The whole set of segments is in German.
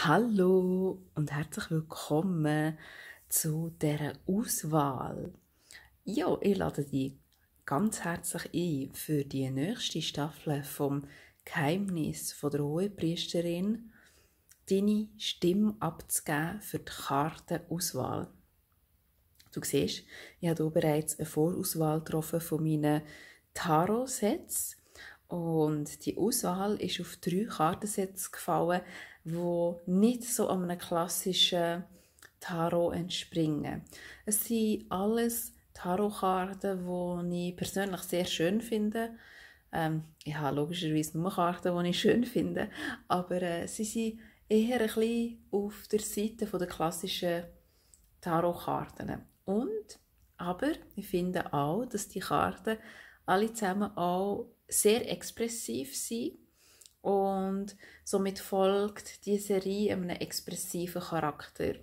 Hallo und herzlich willkommen zu dieser Auswahl. Ja, ich lade dich ganz herzlich ein für die nächste Staffel vom Geheimnis von der Hohepriesterin, deine Stimme abzugeben für die Kartenauswahl. Du siehst, ich habe hier bereits eine Vorauswahl getroffen von meinen Tarot-Sets. Und die Auswahl ist auf 3 Kartensets gefallen, die nicht so einem klassischen Tarot entspringen. Es sind alles Tarotkarten, die ich persönlich sehr schön finde. Ich habe logischerweise nur Karten, die ich schön finde, aber sie sind eher ein bisschen auf der Seite der klassischen Tarotkarten. Aber ich finde auch, dass die Karten alle zusammen auch sehr expressiv sind und somit folgt die Serie einem expressiven Charakter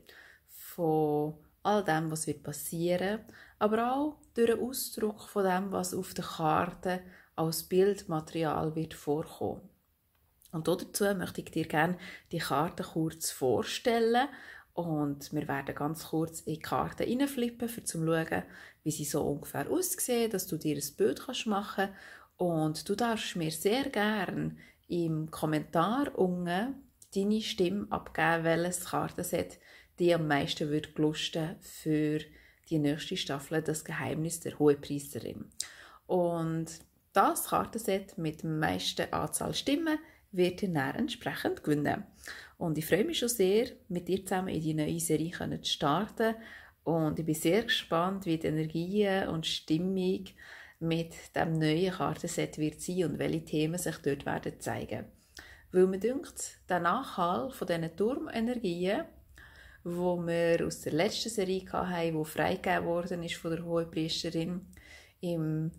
von all dem, was wird passieren, aber auch durch den Ausdruck von dem, was auf der Karte als Bildmaterial wird vorkommen. Und dazu möchte ich dir gerne die Karte kurz vorstellen und wir werden ganz kurz in die Karte reinflippen, um zu schauen, wie sie so ungefähr aussehen, dass du dir ein Bild machen kannst. Und du darfst mir sehr gerne im Kommentar unten deine Stimme abgeben, welches Kartenset dir am meisten gelusten für die nächste Staffel «Das Geheimnis der Hohepriesterin». Und das Kartenset mit der meisten Anzahl Stimmen wird ihr dann entsprechend gewinnen. Und ich freue mich schon sehr, mit dir zusammen in die neue Serie zu starten. Und ich bin sehr gespannt, wie die Energie und Stimmung mit dem neuen Kartenset wird sein und welche Themen sich dort werden zeigen. Weil mir denkt, der Nachhall von diesen Turmenergien, wo wir aus der letzten Serie hatten, die freigegeben worden ist von der Hohepriesterin im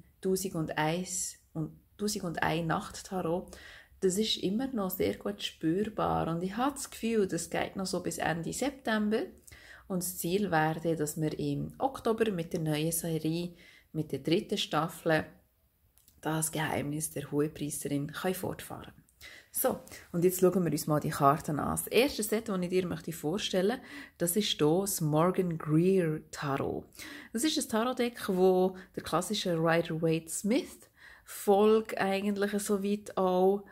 1001 und 1001 Nacht-Tarot, das ist immer noch sehr gut spürbar und ich habe das Gefühl, das geht noch so bis Ende September und das Ziel wäre, dass wir im Oktober mit der neuen Serie, mit der 3. Staffel, das Geheimnis der Hohepriesterin fortfahren können. So, und jetzt schauen wir uns mal die Karten an. Das erste Set, das ich dir vorstellen möchte, das ist hier das Morgan Greer Tarot. Das ist ein Tarot-Deck, das der klassische Rider-Waite-Smith Folge eigentlich so weit auch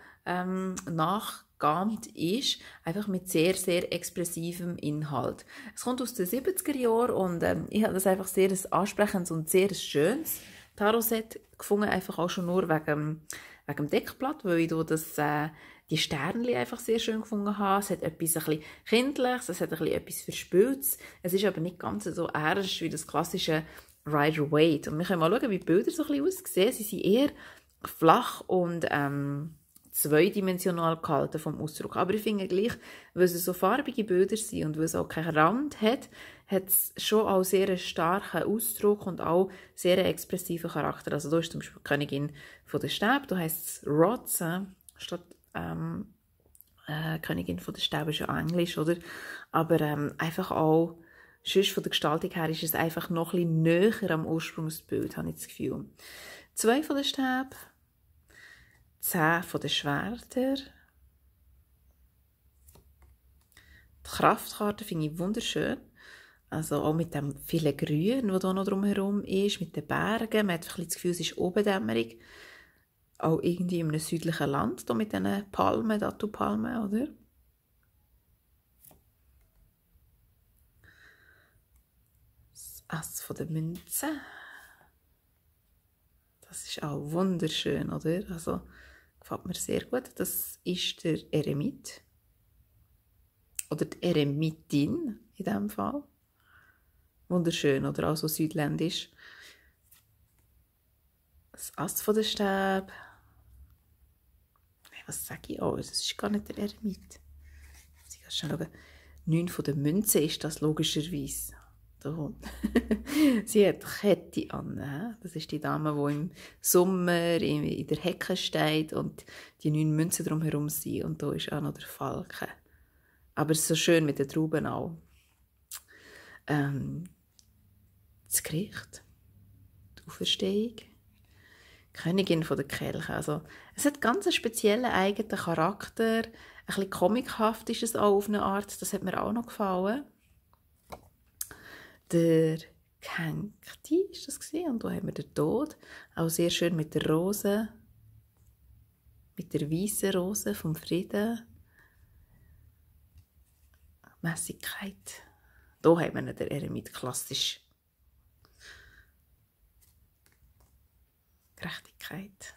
nachgeahmt ist, einfach mit sehr, sehr expressivem Inhalt. Es kommt aus den 70er Jahren und ich habe das einfach sehr ein ansprechendes und sehr schönes Tarot-Set gefunden, einfach auch schon nur wegen dem Deckblatt, weil ich die Sternchen einfach sehr schön gefunden habe. Es hat etwas ein bisschen Kindliches, es hat etwas Verspieltes. Es ist aber nicht ganz so ernst wie das klassische Rider-Waite. Und wir können mal schauen, wie die Bilder so ein bisschen aussehen. Sie sind eher flach und zweidimensional gehalten vom Ausdruck. Aber ich finde gleich, weil es so farbige Bilder sind und weil es auch keinen Rand hat, hat es schon auch sehr einen starken Ausdruck und auch sehr einen expressiven Charakter. Also da ist zum Beispiel die Königin von der Stäbe, da heisst es Rods, statt Königin von der Stäbe ist ja Englisch, oder? Aber einfach auch, sonst von der Gestaltung her ist es einfach noch ein bisschen näher am Ursprungsbild, habe ich das Gefühl. 2 von den Stäben, 10 von den Schwertern. Die Kraftkarte finde ich wunderschön. Also auch mit dem vielen Grün, das hier noch drumherum ist, mit den Bergen. Man hat ein bisschen das Gefühl, es ist Obendämmerung. Auch irgendwie in einem südlichen Land, hier mit diesen Palmen, Dattelpalmen, oder? Das Ass von der Münzen. Das ist auch wunderschön, oder? Also, gefällt mir sehr gut. Das ist der Eremit. Oder die Eremitin in diesem Fall. Wunderschön, oder? Also südländisch. Das Ass von der Stäbe. Was sage ich auch? Das ist gar nicht der Eremit. Ich kann schon schauen. 9 von den Münzen ist das logischerweise. Sie hat Kette an. Das ist die Dame, die im Sommer in der Hecke steht und die 9 Münzen drumherum sind. Und da ist auch noch der Falke. Aber es ist so schön mit den Trauben auch. Das Gericht, die Auferstehung, Königin von der Kelche. Also, es hat ganz einen speziellen eigenen Charakter. bisschen comichaft ist es auch auf eine Art, das hat mir auch noch gefallen. Der Gehängte ist das gewesen. Und da haben wir den Tod, auch sehr schön mit der Rose, mit der weißen Rose vom Frieden. Mässigkeit. Da haben wir den Eremit, klassisch. Gerechtigkeit.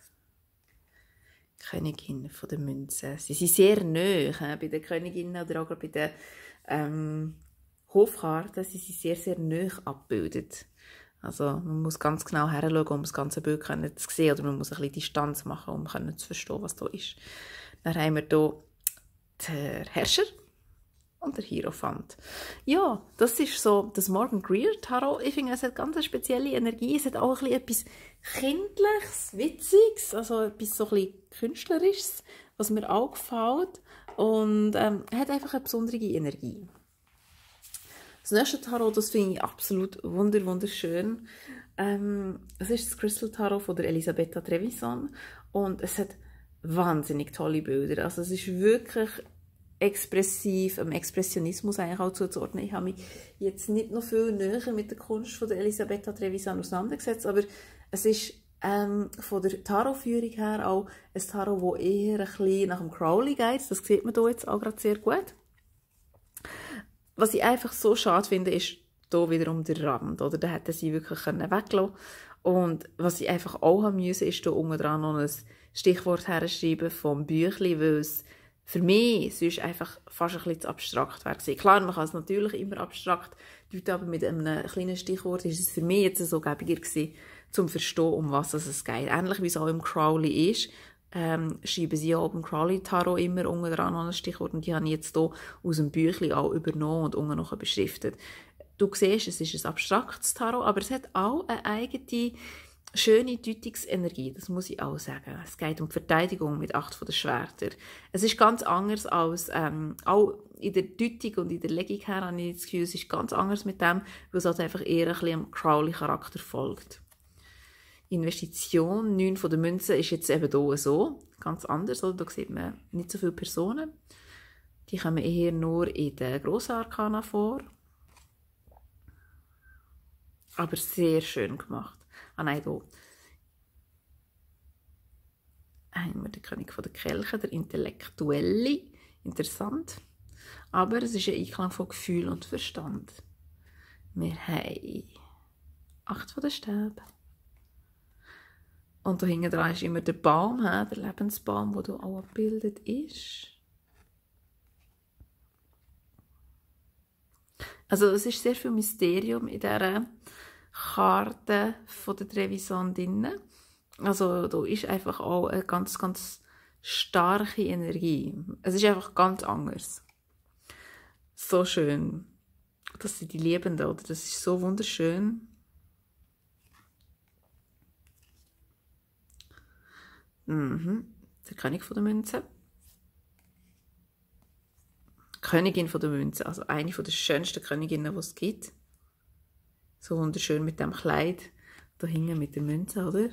Königin von der Münzen. Sie sind sehr nahe bei den Königinnen oder auch bei den Hofkarten. Sie sind sehr, sehr nahe abgebildet. Also man muss ganz genau hinschauen, um das ganze Bild zu sehen. Oder man muss ein bisschen Distanz machen, um zu verstehen, was da ist. Dann haben wir hier den Herrscher und der Hierophant. Ja, das ist so das Morgan Greer Tarot. Ich finde, es hat ganz eine spezielle Energie. Es hat auch ein bisschen etwas Kindliches, Witziges, also etwas so ein bisschen Künstlerisches, was mir auch gefällt. Und hat einfach eine besondere Energie. Das nächste Tarot, das finde ich absolut wunderschön. Es ist das Crystal Tarot von der Elisabetta Trevisan und es hat wahnsinnig tolle Bilder. Also es ist wirklich expressiv, dem Expressionismus eigentlich auch zuzuordnen. Ich habe mich jetzt nicht noch viel näher mit der Kunst von der Elisabetta Trevisan auseinandergesetzt, aber es ist von der Tarotführung her auch ein Tarot, das eher ein bisschen nach dem Crowley geht. Das sieht man hier jetzt auch gerade sehr gut. Was ich einfach so schade finde, ist hier wiederum der Rand. Oder? Da hätten sie wirklich weglassen können. Und was ich einfach auch haben müssen, ist hier unten dran noch ein Stichwort herschreiben vom Büchlein, weil es für mich sonst einfach fast ein bisschen zu abstrakt wäre. Klar, man kann es natürlich immer abstrakt deuten, aber mit einem kleinen Stichwort ist es für mich jetzt so gäbiger gewesen, zum Verstehen, um was es geht. Ähnlich wie es auch im Crowley ist, schreiben sie auch beim Crowley Tarot immer unten dran an ein Stichwort und die habe ich jetzt hier aus dem Büchlein auch übernommen und unten noch beschriftet. Du siehst, es ist ein abstraktes Tarot, aber es hat auch eine eigene schöne Deutungsenergie, das muss ich auch sagen. Es geht um die Verteidigung mit 8 von den Schwertern. Es ist ganz anders als, auch in der Deutung und in der Legung her, habe ich das Gefühl, es ist ganz anders mit dem, weil es halt einfach eher ein bisschen dem Crowley-Charakter folgt. Investition, 9 von den Münzen, ist jetzt eben hier so, ganz anders, oder? Da sieht man nicht so viele Personen. Die kommen eher nur in den grossen Arkana vor. Aber sehr schön gemacht. Ah nein, hier haben wir den König von der Kelche, der Intellektuelle. Interessant. Aber es ist ein Einklang von Gefühl und Verstand. Wir haben 8 von den Stäben. Und da hinten dran ist immer der Baum, der Lebensbaum, der hier auch abgebildet ist. Also es ist sehr viel Mysterium in dieser Karte von der Trevisan drin. Also da ist einfach auch eine ganz, ganz starke Energie. Es ist einfach ganz anders. So schön. Das sind die Liebenden, oder? Das ist so wunderschön. Der König von der Münzen. Königin von der Münzen, also eine der schönsten Königinnen, die es gibt. So wunderschön mit dem Kleid da hinten mit der Münze, oder?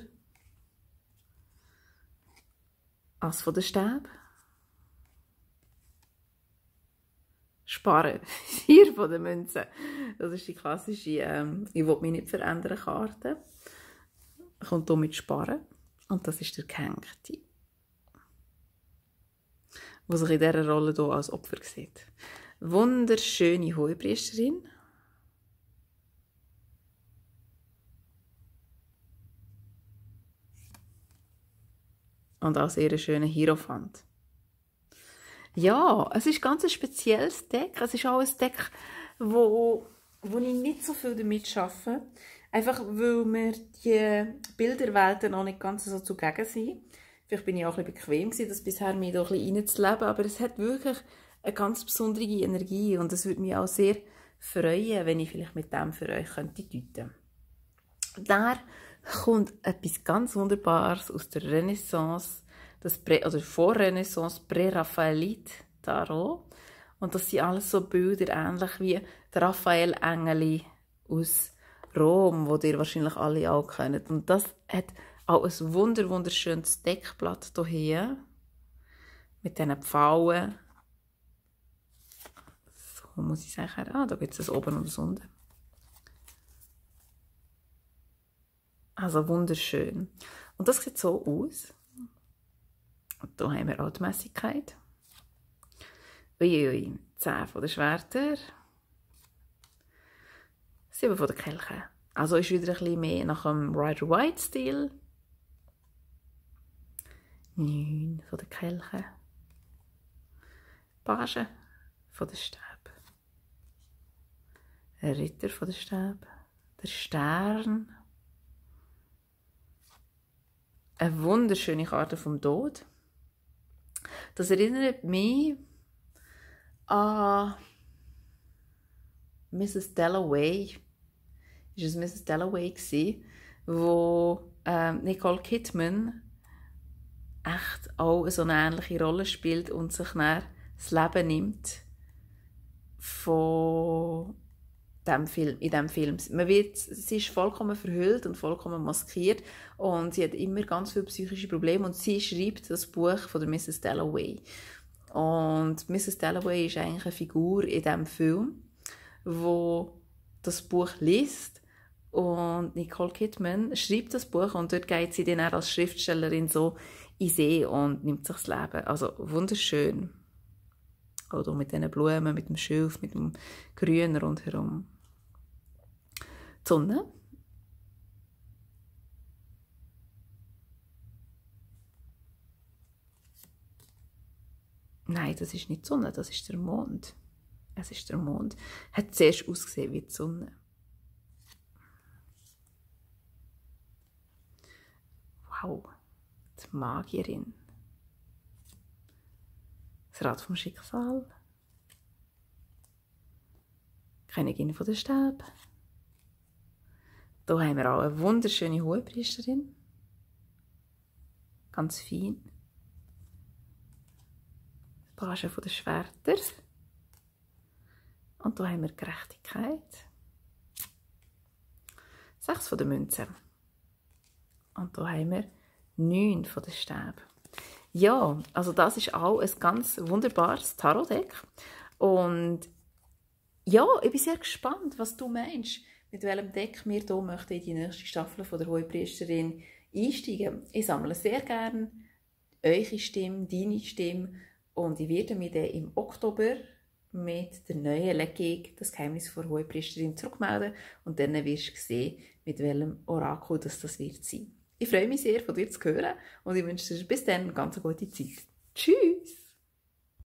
Ass von der Stäbe. Sparen. 4 von der Münzen. Das ist die klassische ich will mich nicht verändern Karte. Kommt hier mit Sparen. Und das ist der Gehängte, der sich in dieser Rolle hier als Opfer sieht. Wunderschöne Hohepriesterin. Und auch sehr schöner Hierophant. Ja, es ist ganz ein spezielles Deck. Es ist auch ein Deck, wo ich nicht so viel damit arbeite. Einfach weil mir die Bilderwelten noch nicht ganz so zugegen sind. Vielleicht bin ich auch ein bisschen bequem gewesen, das bisher mir da ein bisschen reinzuleben, aber es hat wirklich eine ganz besondere Energie und es würde mich auch sehr freuen, wenn ich vielleicht mit dem für euch könnte deuten. Da kommt etwas ganz Wunderbares aus der Renaissance, oder Vorrenaissance, Prä-Raphaelit-Tarot. Und das sind alles so Bilder, ähnlich wie der Raphael-Engel aus Rom, wo ihr wahrscheinlich alle auch kennt. Und das hat auch ein wunderschönes Deckblatt hier mit diesen Pfaulen Darum muss ich sagen, da gibt es das oben und das unten. Also wunderschön. Und das sieht so aus. Und hier haben wir auch die Mässigkeit. Uiui, 10 von den Schwertern. 7 von den Kelchen. Also ist wieder ein bisschen mehr nach dem Rider-Waite-Stil. 9 von den Kelchen. Page von den Stäben. Ein Ritter von den Stäben. Der Stern. Eine wunderschöne Karte vom Tod. Das erinnert mich an Mrs. Dalloway. Es war Mrs. Dalloway, wo Nicole Kidman echt auch so eine ähnliche Rolle spielt und sich dann das Leben nimmt von dem Film, in diesem Film. Sie ist vollkommen verhüllt und vollkommen maskiert und sie hat immer ganz viele psychische Probleme und sie schreibt das Buch von der Mrs. Dalloway. Und Mrs. Dalloway ist eigentlich eine Figur in diesem Film, wo das Buch liest und Nicole Kidman schreibt das Buch und dort geht sie dann auch als Schriftstellerin so in See und nimmt sich das Leben. Also wunderschön. Auch mit diesen Blumen, mit dem Schilf, mit dem Grün rundherum. Die Sonne. Nein, das ist nicht die Sonne, das ist der Mond. Es ist der Mond. Hat zuerst ausgesehen wie die Sonne. Wow, die Magierin. Das Rad vom Schicksal. Königin von der Stäbe. Hier haben wir auch eine wunderschöne Hohepriesterin. Ganz fein. Page von der Schwerter. Und hier haben wir Gerechtigkeit. 6 von der Münzen. Und hier haben wir 9 von den Stäben. Ja, also das ist auch ein ganz wunderbares Tarot-Deck. Und ja, ich bin sehr gespannt, was du meinst, mit welchem Deck wir hier möchten in die nächste Staffel von der Hohepriesterin einsteigen. Ich sammle sehr gerne eure Stimme, deine Stimme und ich werde mich dann im Oktober mit der neuen Legung das Geheimnis der Hohepriesterin zurückmelden und dann wirst du sehen, mit welchem Orakel das wird sein. Ich freue mich sehr, von dir zu hören und ich wünsche dir bis dann eine ganz gute Zeit. Tschüss!